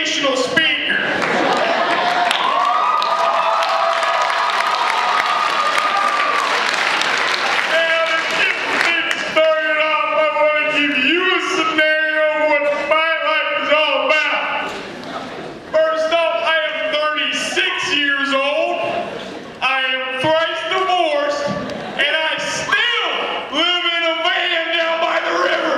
motivational speaker. And to get things started off, I want to give you a scenario of what my life is all about. First off, I am 36 years old. I am thrice divorced, and I still live in a van down by the river.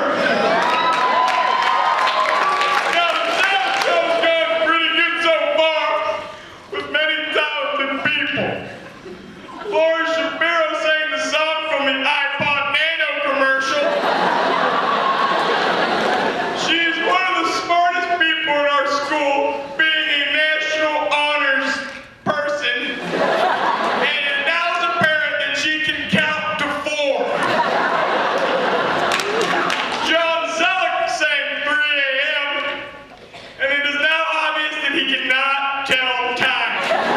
Now, the sound show's gone pretty good so far, with many talented people. Laura Shapiro sang the song from the iPod Nano commercial. She is one of the smartest people in our school, being a national honors person, and it now is apparent that she can count to 4. John Zellick sang 3 a.m., and it is now obvious that he cannot tell time.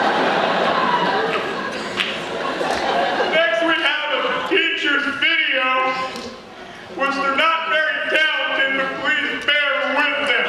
Next we have a teacher's video, which they're not very talented, but please bear with them.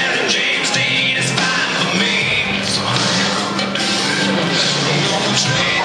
Train